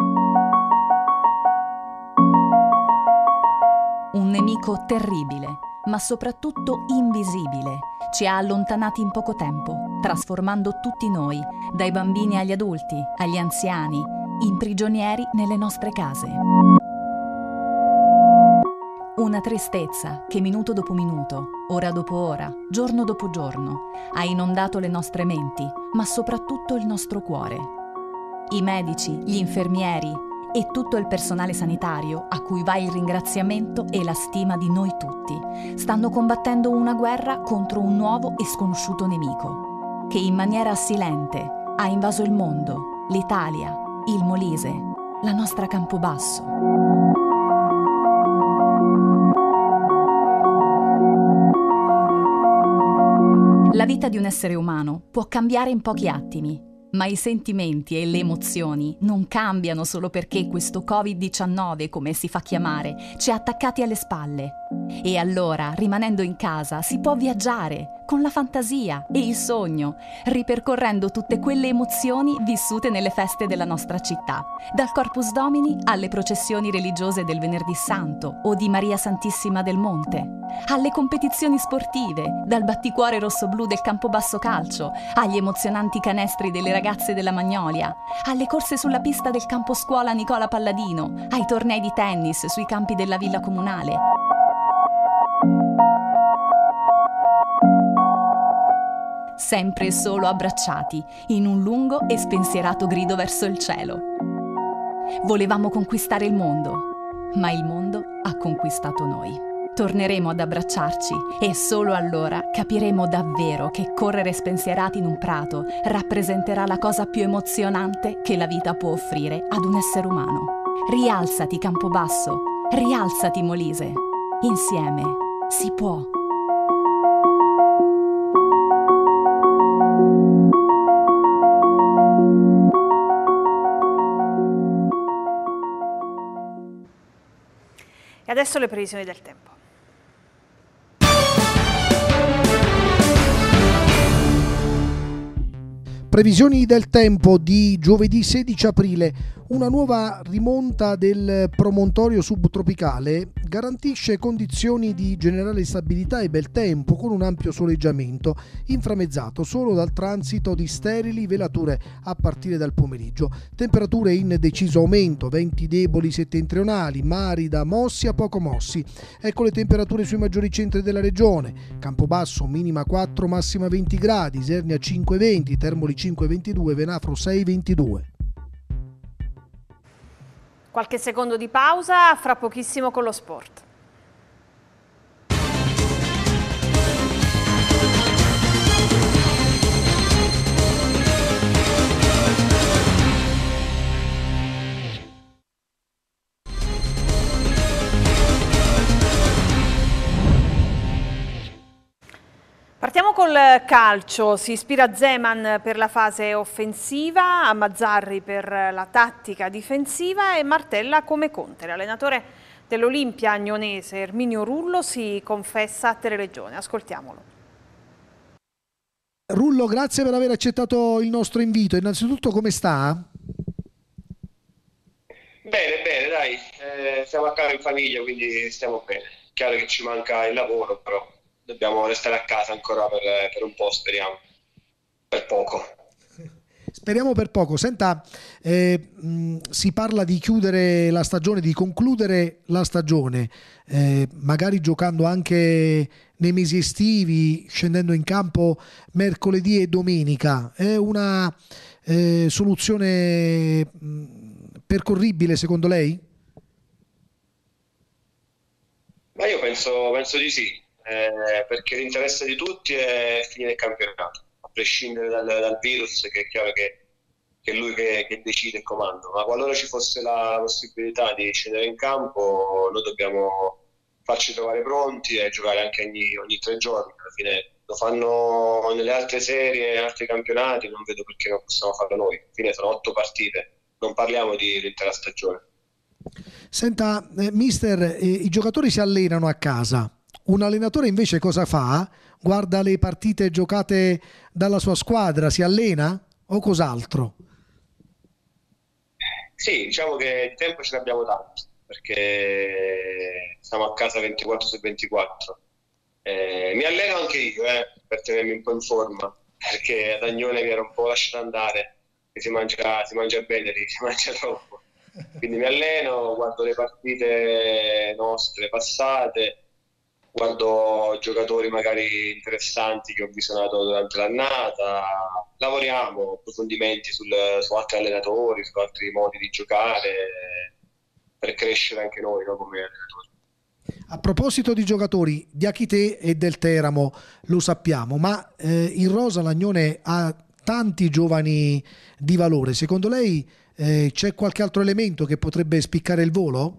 Un nemico terribile, ma soprattutto invisibile, ci ha allontanati in poco tempo, trasformando tutti noi, dai bambini agli adulti, agli anziani, in prigionieri nelle nostre case. Una tristezza che minuto dopo minuto, ora dopo ora, giorno dopo giorno, ha inondato le nostre menti, ma soprattutto il nostro cuore. I medici, gli infermieri e tutto il personale sanitario, a cui va il ringraziamento e la stima di noi tutti, stanno combattendo una guerra contro un nuovo e sconosciuto nemico, che in maniera silente ha invaso il mondo, l'Italia, il Molise, la nostra Campobasso. La vita di un essere umano può cambiare in pochi attimi, ma i sentimenti e le emozioni non cambiano solo perché questo Covid-19, come si fa chiamare, ci ha attaccati alle spalle. E allora, rimanendo in casa, si può viaggiare con la fantasia e il sogno, ripercorrendo tutte quelle emozioni vissute nelle feste della nostra città, dal Corpus Domini alle processioni religiose del Venerdì Santo o di Maria Santissima del Monte, alle competizioni sportive, dal batticuore rosso-blu del Campobasso Calcio, agli emozionanti canestri delle ragazze della Magnolia, alle corse sulla pista del campo scuola Nicola Palladino, ai tornei di tennis sui campi della Villa Comunale. Sempre e solo abbracciati in un lungo e spensierato grido verso il cielo. Volevamo conquistare il mondo, ma il mondo ha conquistato noi. Torneremo ad abbracciarci e solo allora capiremo davvero che correre spensierati in un prato rappresenterà la cosa più emozionante che la vita può offrire ad un essere umano. Rialzati Campobasso, rialzati Molise. Insieme si può. E adesso le previsioni del tempo. Previsioni del tempo di giovedì 16 aprile. Una nuova rimonta del promontorio subtropicale garantisce condizioni di generale stabilità e bel tempo con un ampio soleggiamento, inframmezzato solo dal transito di sterili velature a partire dal pomeriggio. Temperature in deciso aumento, venti deboli settentrionali, mari da mossi a poco mossi. Ecco le temperature sui maggiori centri della regione. Campobasso minima 4, massima 20 gradi, Isernia 5-20, Termoli 5-22, Venafro 6-22. Qualche secondo di pausa, fra pochissimo con lo sport. Partiamo col calcio, si ispira Zeman per la fase offensiva, a Mazzarri per la tattica difensiva e martella come Conte. L'allenatore dell'Olimpia agnonese Erminio Rullo si confessa a Teleregione, ascoltiamolo. Rullo, grazie per aver accettato il nostro invito. Innanzitutto come sta? Bene, bene, dai, siamo a casa in famiglia, quindi stiamo bene. Chiaro che ci manca il lavoro, però dobbiamo restare a casa ancora per un po', speriamo, per poco. Speriamo per poco. Senta, si parla di chiudere la stagione, di concludere la stagione, magari giocando anche nei mesi estivi, scendendo in campo mercoledì e domenica. È una soluzione percorribile secondo lei? Ma io penso di sì. Perché l'interesse di tutti è finire il campionato, a prescindere dal virus, che è chiaro che è lui che decide il comando, ma qualora ci fosse la possibilità di scendere in campo noi dobbiamo farci trovare pronti e giocare anche ogni 3 giorni. Alla fine lo fanno nelle altre serie, altri campionati, non vedo perché non possiamo farlo noi. Alla fine sono 8 partite, non parliamo di l'intera stagione. Senta, mister, i giocatori si allenano a casa. Un allenatore invece cosa fa? Guarda le partite giocate dalla sua squadra, si allena o cos'altro? Sì, diciamo che il tempo ce l'abbiamo tanto, perché siamo a casa 24/24. Mi alleno anche io, per tenermi un po' in forma, perché ad Agnone mi ero un po' lasciato andare, che si mangia bene lì, si mangia troppo. Quindi mi alleno, guardo le partite nostre passate, guardo giocatori magari interessanti che ho visionato durante l'annata, lavoriamo, approfondimenti su altri allenatori, su altri modi di giocare, per crescere anche noi, no, come allenatori. A proposito di giocatori, Diakité e Del Teramo lo sappiamo, ma in rosa l'Agnone ha tanti giovani di valore. Secondo lei c'è qualche altro elemento che potrebbe spiccare il volo?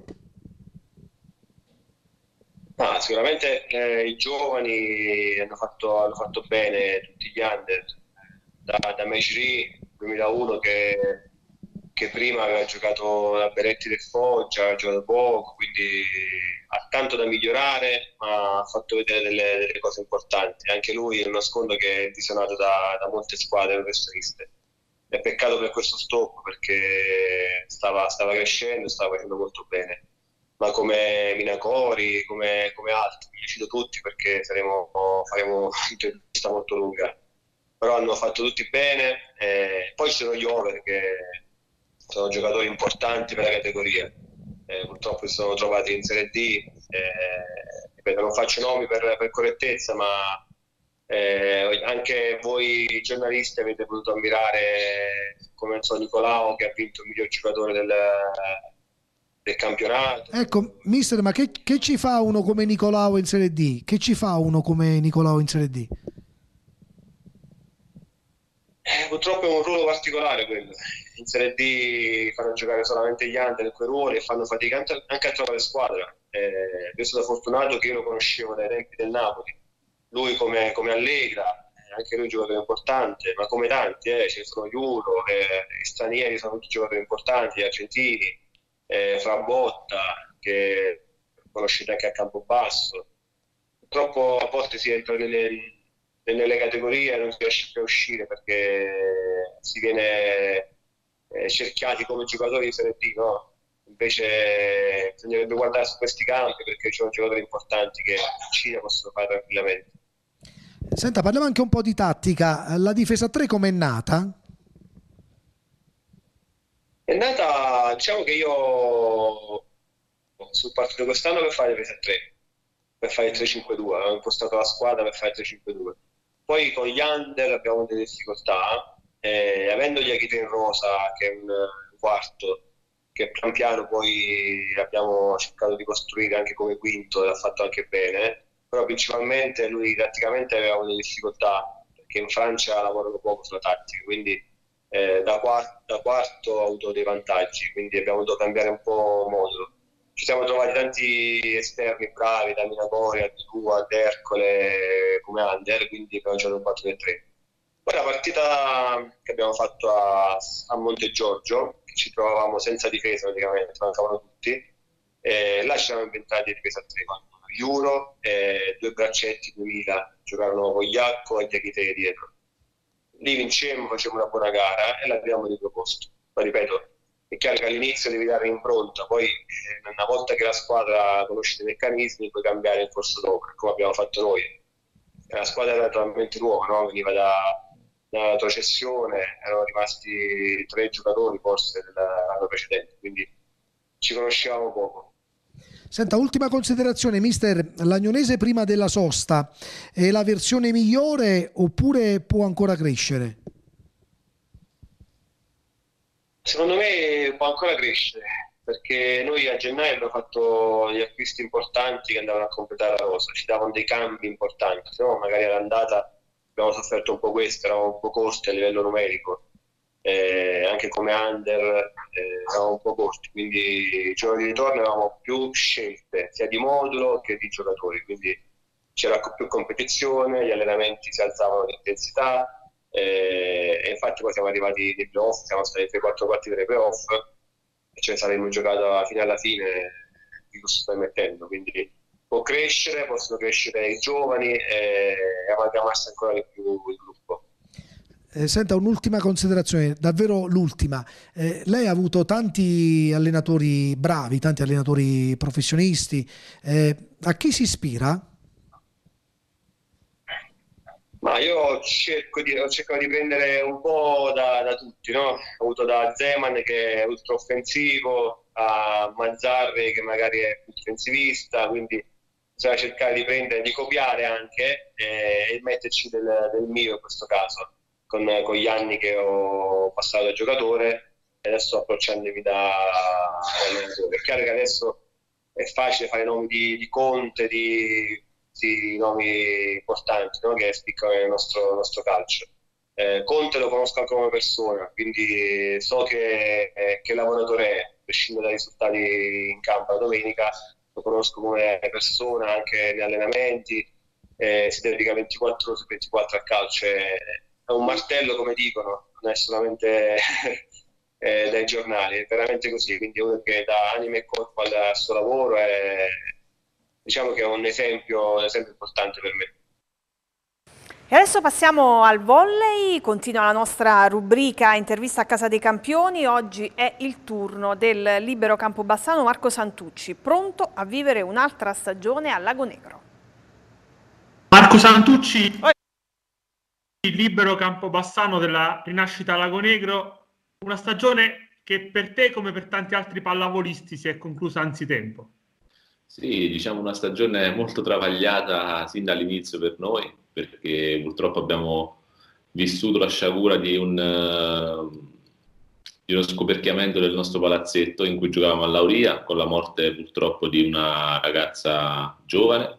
Sicuramente i giovani hanno fatto bene tutti gli under, da Mejri 2001 che prima aveva giocato da Beretti del Foggia, aveva giocato poco, quindi ha tanto da migliorare, ma ha fatto vedere delle cose importanti. Anche lui è uno scondo che è visionato da molte squadre professioniste. È peccato per questo stop, perché stava crescendo, stava facendo molto bene. Ma come Minacori, come altri, li cito tutti perché faremo un'intervista molto lunga, però hanno fatto tutti bene. Poi ci sono gli over, che sono giocatori importanti per la categoria, purtroppo si sono trovati in Serie D, ripeto, non faccio nomi per correttezza, ma anche voi giornalisti avete potuto ammirare, come Nicolao, che ha vinto il miglior giocatore del campionato. Ecco, mister, ma che ci fa uno come Nicolao in Serie D? Che ci fa uno come Nicolao in Serie D? Purtroppo è un ruolo particolare quello. In Serie D fanno giocare solamente gli under in quei ruoli e fanno fatica anche a trovare squadra. Io sono fortunato che io lo conoscevo dai tempi del Napoli. Lui come Allegra, anche lui è un giocatore importante, ma come tanti, ce ne sono gli Euro, gli stranieri sono tutti giocatori importanti, gli argentini, Frabotta, che conoscete anche a Campobasso. Purtroppo a volte si entra nelle categorie e non si riesce più a uscire, perché si viene cerchiati come giocatori di Serie D, no? Invece bisognerebbe guardare su questi campi, perché ci sono giocatori importanti che in Cina possono fare tranquillamente. Senta, parliamo anche un po' di tattica. La difesa 3 com'è nata? È nata, diciamo che io sono partito quest'anno per fare difesa 3, per fare il 3-5-2, avevo impostato la squadra per fare il 3-5-2. Poi con gli under abbiamo delle difficoltà, avendo gli Diakité in rosa, che è un quarto, che pian piano poi abbiamo cercato di costruire anche come quinto e ha fatto anche bene, però principalmente lui tatticamente aveva delle difficoltà, perché in Francia lavorano poco sulla tattica, quindi da quarto ha avuto dei vantaggi, quindi abbiamo dovuto cambiare un po' modulo. Ci siamo trovati tanti esterni bravi, da Minacori a Dua, ad Ercole come under, quindi abbiamo giocato un 4-3. Poi la partita che abbiamo fatto a Montegiorgio, che ci trovavamo senza difesa praticamente, mancavano tutti, là ci siamo inventati di difesa 3, gli Euro, 2 braccetti 2000, giocarono con Iacco e Diakité dietro. Lì vincemmo, facemmo una buona gara e l'abbiamo riproposto. Ma ripeto, è chiaro che all'inizio devi dare impronta, poi una volta che la squadra conosce i meccanismi puoi cambiare in corso d'opera, come abbiamo fatto noi. La squadra era totalmente nuova, no? Veniva da retrocessione, erano rimasti 3 giocatori forse dell'anno precedente, quindi ci conoscevamo poco. Senta, ultima considerazione, mister, l'Agnonese prima della sosta è la versione migliore oppure può ancora crescere? Secondo me può ancora crescere, perché noi a gennaio abbiamo fatto gli acquisti importanti che andavano a completare la rosa, ci davano dei cambi importanti, no? Magari all'andata abbiamo sofferto un po' questo, eravamo un po' corti a livello numerico. anche come under eravamo un po' corti, quindi il giorno di ritorno avevamo più scelte sia di modulo che di giocatori, quindi c'era più competizione, gli allenamenti si alzavano di intensità, e infatti poi siamo arrivati nei playoff, siamo stati 3-4 partite nei playoff e ce ne saremmo giocato fino alla fine, vi lo sto permettendo, quindi possono crescere i giovani e amalgamarsi ancora di più il gruppo. Senta, un'ultima considerazione, davvero l'ultima. Lei ha avuto tanti allenatori bravi, tanti allenatori professionisti. A chi si ispira? Ma io ho cercato di prendere un po' da tutti, no? Ho avuto da Zeman, che è ultra offensivo, a Mazzarri, che magari è più difensivista, quindi bisogna cercare di prendere, di copiare anche e metterci del mio in questo caso, con gli anni che ho passato da giocatore e adesso sto approcciandomi da allenatore. È chiaro che adesso è facile fare nomi di Conte, di nomi importanti, no? Che spiccano nel nostro calcio. Conte lo conosco anche come persona, quindi so che lavoratore è, a prescindere dai risultati in campo la domenica, lo conosco come persona anche negli allenamenti, si dedica 24 ore su 24 al calcio, è un martello, come dicono, non è solamente dai giornali, è veramente così, quindi uno che dà anima e corpo al suo lavoro, diciamo che è un esempio importante per me. E adesso passiamo al volley, continua la nostra rubrica intervista a Casa dei Campioni. Oggi è il turno del libero Campobassano Marco Santucci, pronto a vivere un'altra stagione a Lago Negro. Marco Santucci, il libero Campobassano della Rinascita Lago Negro, una stagione che per te come per tanti altri pallavolisti si è conclusa anzitempo. Sì, diciamo una stagione molto travagliata sin dall'inizio per noi, perché purtroppo abbiamo vissuto la sciagura di uno scoperchiamento del nostro palazzetto in cui giocavamo a Lauria, con la morte purtroppo di una ragazza giovane,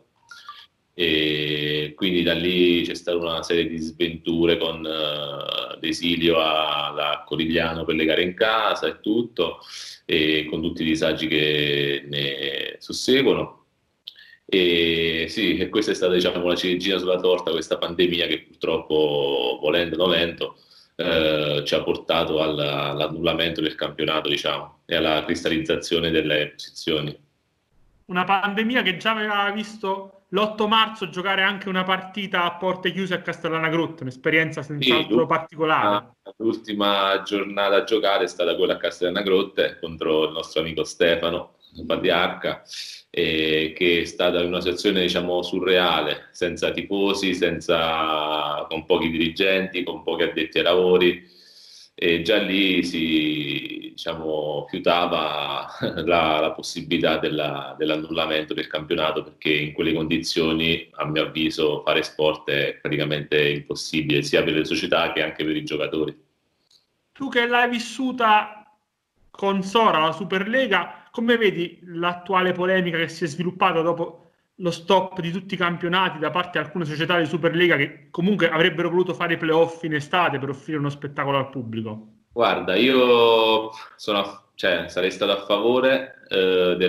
e quindi da lì c'è stata una serie di sventure con l'esilio a Corigliano per le gare in casa e tutto, e con tutti i disagi che ne susseguono. E sì, e questa è stata, diciamo, la ciliegina sulla torta, questa pandemia che purtroppo, volendo o nolendo, ci ha portato all'annullamento del campionato, diciamo, e alla cristallizzazione delle posizioni. Una pandemia che già aveva visto l'8 marzo giocare anche una partita a porte chiuse a Castellanagrotte, un'esperienza senz'altro particolare. L'ultima giornata a giocare è stata quella a Castellanagrotte contro il nostro amico Stefano Patriarca, che è stata una situazione, diciamo, surreale, senza tifosi, con pochi dirigenti, con pochi addetti ai lavori, e già lì si, diciamo, fiutava la possibilità dell'annullamento del campionato, perché in quelle condizioni, a mio avviso, fare sport è praticamente impossibile, sia per le società che anche per i giocatori. Tu che l'hai vissuta con Sora, la Superlega, come vedi l'attuale polemica che si è sviluppata dopo lo stop di tutti i campionati da parte di alcune società di Superlega che comunque avrebbero voluto fare i playoff in estate per offrire uno spettacolo al pubblico? Guarda, io sarei stato a favore del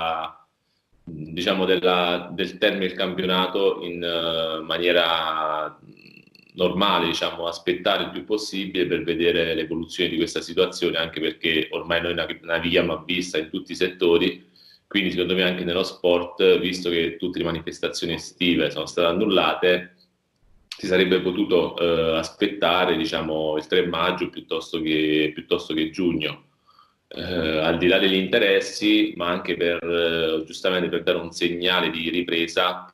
termine del campionato in maniera normale, diciamo, aspettare il più possibile per vedere l'evoluzione di questa situazione, anche perché ormai noi navighiamo a vista in tutti i settori, quindi secondo me anche nello sport, visto che tutte le manifestazioni estive sono state annullate, si sarebbe potuto aspettare, diciamo, il 3 maggio piuttosto che giugno, al di là degli interessi, ma anche giustamente per dare un segnale di ripresa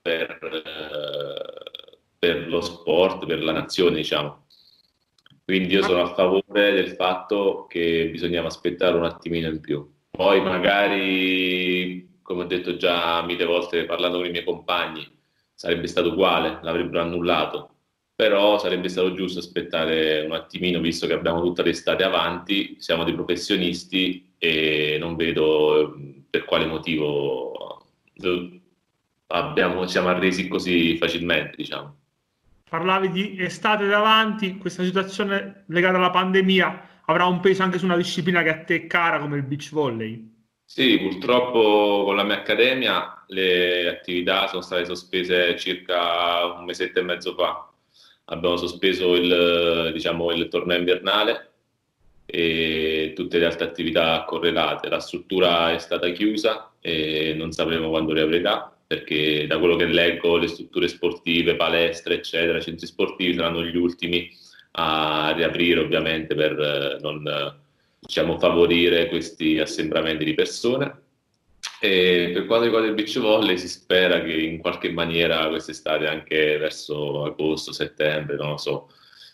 per lo sport, per la nazione, diciamo. Quindi io sono a favore del fatto che bisognava aspettare un attimino in più. Poi magari, come ho detto già mille volte parlando con i miei compagni, sarebbe stato uguale, l'avrebbero annullato, però sarebbe stato giusto aspettare un attimino, visto che abbiamo tutta l'estate avanti, siamo dei professionisti e non vedo per quale motivo ci siamo arresi così facilmente, diciamo. parlavi di estate davanti, questa situazione legata alla pandemia avrà un peso anche su una disciplina che a te è cara come il beach volley? Sì, purtroppo con la mia accademia le attività sono state sospese circa un mesetto e mezzo fa. Abbiamo sospeso il torneo invernale e tutte le altre attività correlate. La struttura è stata chiusa e non sapremo quando riaprirà, perché da quello che leggo le strutture sportive, palestre, eccetera, centri sportivi saranno gli ultimi a riaprire, ovviamente per non favorire questi assembramenti di persone. E per quanto riguarda il beach volley, si spera che in qualche maniera quest'estate, anche verso agosto, settembre, non lo so,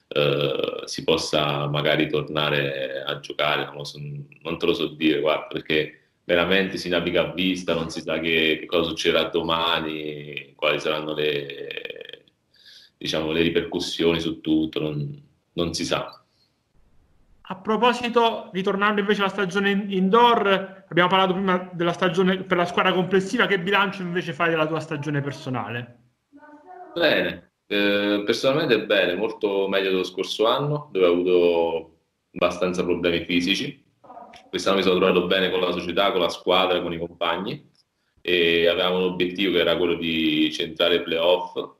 si possa magari tornare a giocare, non te lo so dire, guarda, perché veramente si naviga a vista, non si sa che cosa succederà domani, quali saranno le ripercussioni su tutto, non si sa. A proposito, ritornando invece alla stagione indoor, abbiamo parlato prima della stagione per la squadra complessiva, che bilancio invece fai della tua stagione personale? Bene, personalmente bene, molto meglio dello scorso anno, dove ho avuto abbastanza problemi fisici. Quest'anno mi sono trovato bene con la società, con la squadra, con i compagni, e avevamo un obiettivo che era quello di centrare i playoff,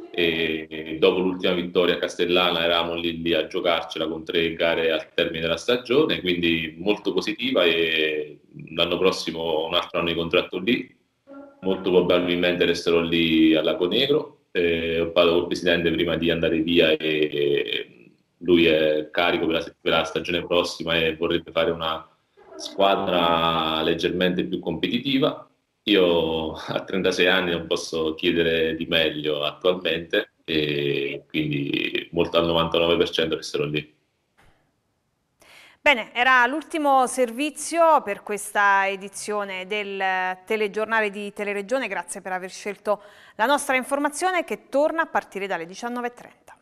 e dopo l'ultima vittoria a Castellana eravamo lì a giocarcela con 3 gare al termine della stagione, quindi molto positiva, e l'anno prossimo ho un altro anno di contratto lì, molto probabilmente resterò lì al Lago Negro. Ho parlato col presidente prima di andare via e lui è carico per la stagione prossima e vorrebbe fare una squadra leggermente più competitiva. Io a 36 anni non posso chiedere di meglio attualmente, e quindi molto al 99% resterò lì. Bene, era l'ultimo servizio per questa edizione del telegiornale di Teleregione. Grazie per aver scelto la nostra informazione, che torna a partire dalle 19:30.